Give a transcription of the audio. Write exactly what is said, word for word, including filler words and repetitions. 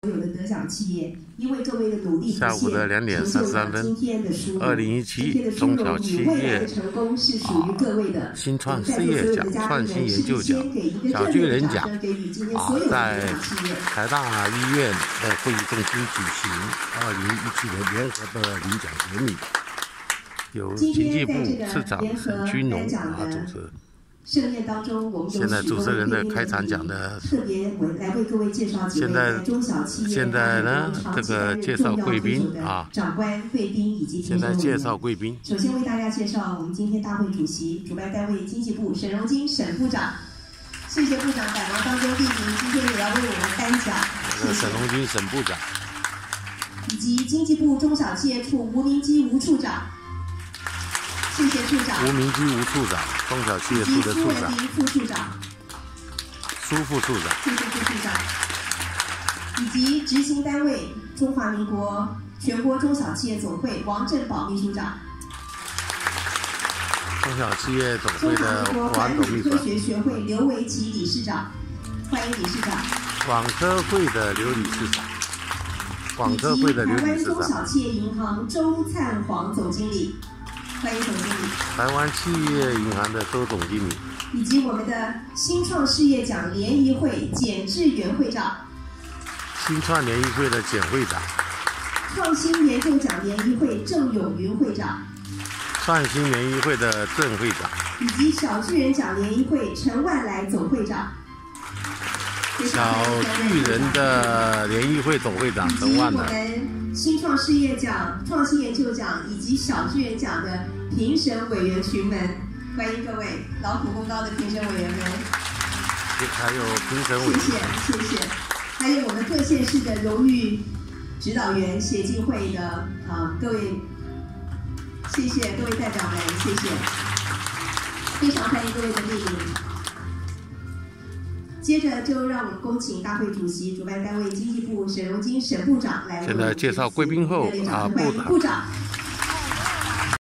有的得奖企业，因为各位的努力下午的两点三十三分，二零一七中小企业新创事业奖、创新研究奖、小巨人奖啊，在台大医院的会议中心举行二零一七年联合的领奖典礼，由经济部次长沈君农啊主持。 盛宴当中，我们现在主持人的开场讲的， 特别为来为各位介绍几位中小企业现在呢，这个介绍贵宾啊， 长官、贵宾以及现在介绍贵宾。 首先为大家介绍我们今天大会主席、主办单位经济部沈荣金沈部长，谢谢部长百忙当中莅临，今天也要为我们颁奖。谢谢沈荣金沈部长， 以及经济部中小企业处吴明基吴处长。 谢谢处长， 吴明基吴处长，中小企业处的处长， 副处长， 苏副处长， 谢谢副处长，以及执行单位中华民国全国中小企业总会王振宝秘书长， 中小企业总会的王董秘书长， 科学学会刘维奇理事长，欢迎理事长， 广科会的刘理事长，广科会的刘理事长， 台湾中小企业银行周灿煌总经理。 欢迎总经理， 台湾企业银行的周总经理， 以及我们的新创事业奖联谊会简志源会长， 新创联谊会的简会长， 创新研究奖联谊会郑永云会长， 创新联谊会的郑会长， 以及小巨人奖联谊会陈万来总会长， 小巨人的联谊会总会长陈万来。 新创事业奖、创新研究奖以及小巨人奖的评审委员群们，欢迎各位劳苦功高的评审委员们。 还有评审委员， 谢谢谢谢。还有我们各县市的荣誉指导员协进会的啊、呃、各位，谢谢各位代表们，谢谢。非常欢迎各位的莅临。 接着就让我们恭请大会主席、主办单位经济部沈荣金沈部长来。 现在介绍贵宾后啊，部长。 部长。